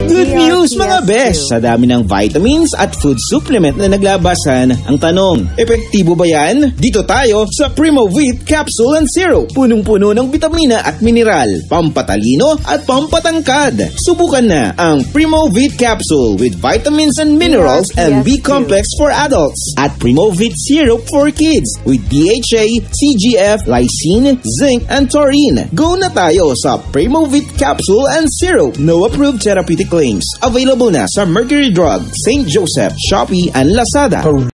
Good news mga bes! Sa dami ng vitamins at food supplement na naglabasan, ang tanong, epektibo ba yan? Dito tayo sa Primo Vit Capsule and Syrup. Punong-puno ng vitamina at mineral, pampatalino at pampatangkad. Subukan na ang Primo Vit Capsule with vitamins and minerals and B-complex for adults at Primo Vit Syrup for kids with DHA, CGF, lysine, zinc, and taurine. Go na tayo sa Primo Vit Capsule and Syrup. No approved therapeutic claims. Available na sa Mercury Drug, St. Joseph, Shopee, and Lazada.